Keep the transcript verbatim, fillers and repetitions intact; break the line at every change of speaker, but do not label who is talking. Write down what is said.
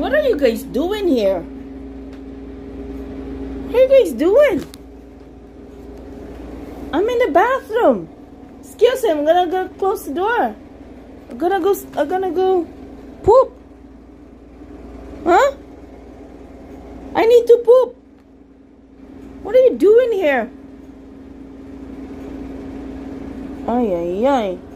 What are you guys doing here? What are you guys doing? I'm in the bathroom. Excuse me, I'm gonna go close the door. I'm gonna go, I'm gonna go poop. Huh? I need to poop. What are you doing here? Ay, ay, ay.